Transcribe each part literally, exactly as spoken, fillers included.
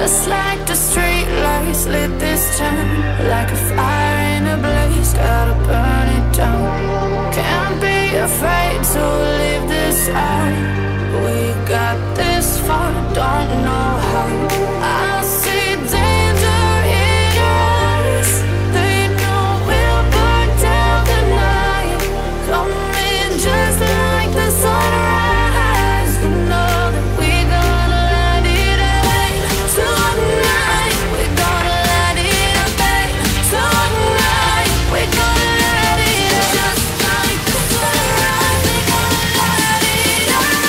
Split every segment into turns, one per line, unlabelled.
Just like the street lights lit this town, like a fire in a blaze, gotta burn it down. Can't be afraid to leave this out. We got this far, don't know how. I see danger in your eyes. They know we'll burn down the night. Coming just like the sunrise. We know that we gonna let it rain. Tonight we gonna let it rain. Tonight we gonna let it rain. Just like the sunrise, we gonna let it rain.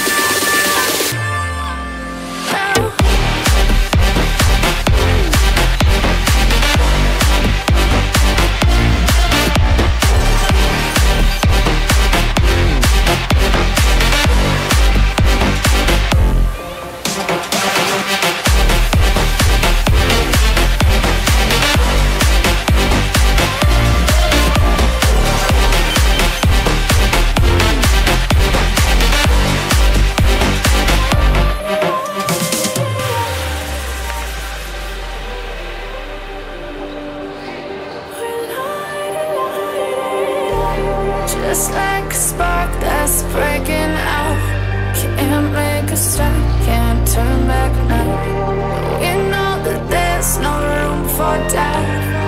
Just like a spark that's breaking out. Can't make a stop, can't turn back now. We know that there's no room for doubt.